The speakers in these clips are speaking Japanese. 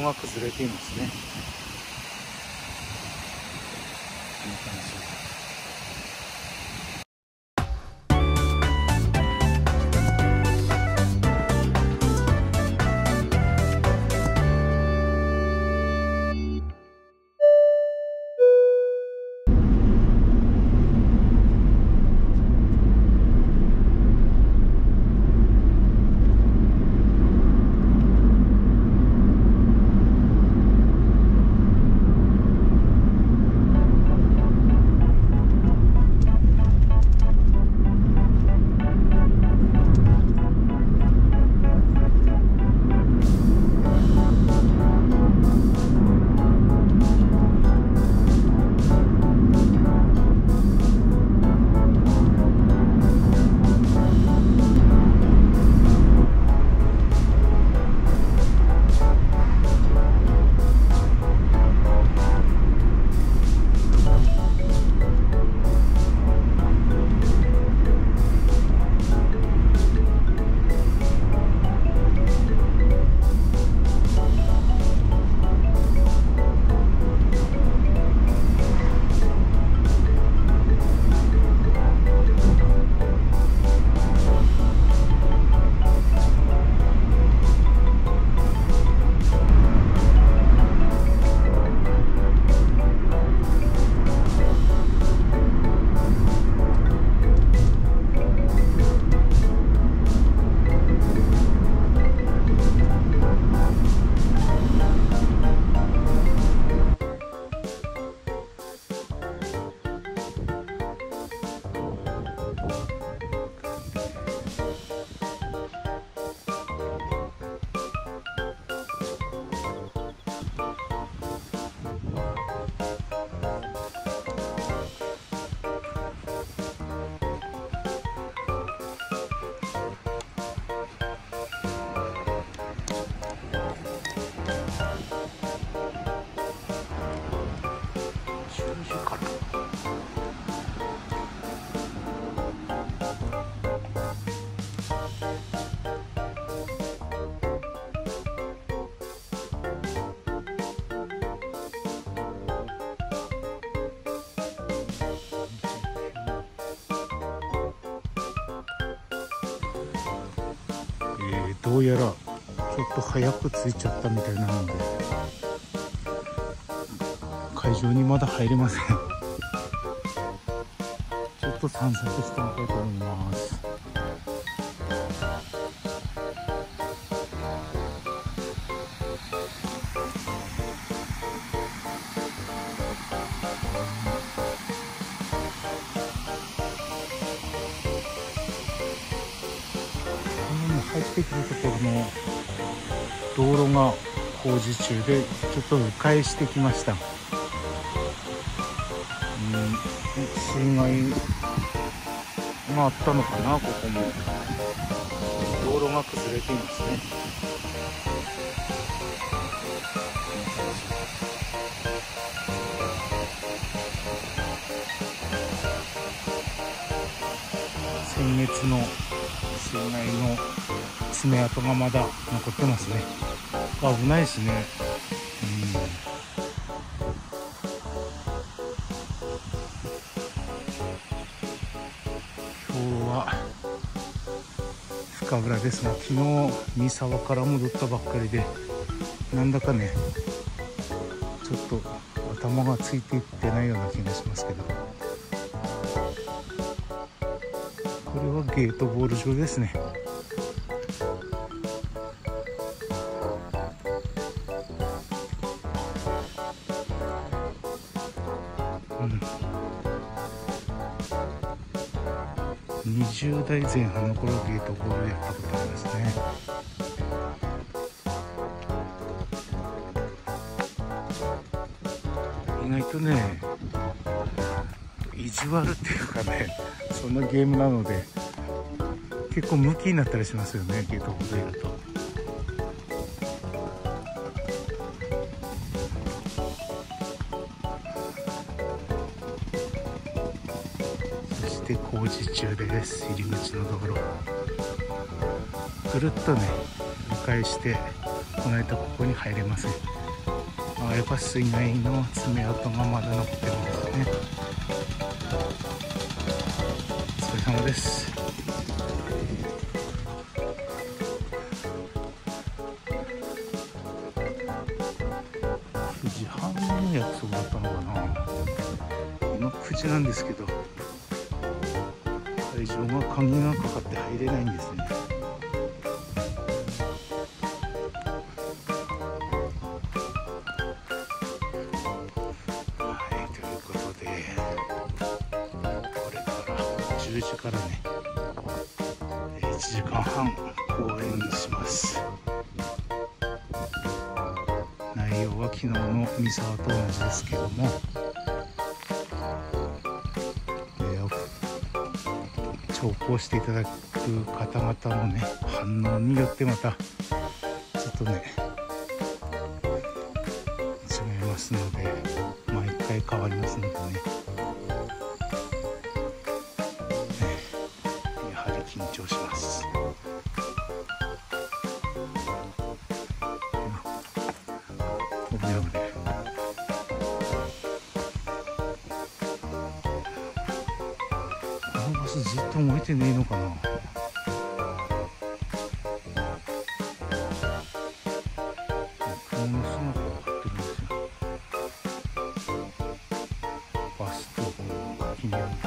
が崩れていますね。こんな感じ。どうやらちょっと早く着いちゃったみたいなので会場にまだ入れません。ちょっと散策してみたいと思います。入ってくるところの道路が工事中でちょっと迂回してきました。水害があったのかな。ここも道路が崩れていますね。先月の水害の爪痕がまだ残ってますね。危ないですね。今日は深浦ですが、昨日三沢から戻ったばっかりでなんだかねちょっと頭がついていってないような気がしますけど、これはゲートボール場ですね。20代前半の頃ゲートボールやったことありますね。意外とね意地悪っていうかね、そんなゲームなので結構ムキになったりしますよね、ゲートボールやると。そして工事中です。入り口の道路ぐるっとね迂回して来ないとここに入れません。やっぱ水害の爪痕がまだ残ってるんですね。お疲れ様です。9時半の約束だったのかな。今9時なんですけど、会場が鍵がかかって入れないんですね。はい、ということでこれから10時からね1時間半公演します。内容は昨日の三沢と同じですけども、投稿していただく方々のね反応によってまたちょっとね違いますので、毎回変わりますのでね、やはり緊張します。危ない危ない。ずっと動いてねえのかな。ものすごくかかってるんですよ。バスと記念日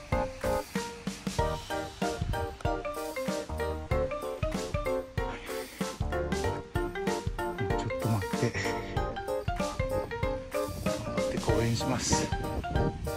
ちょっと待って頑張って公演します。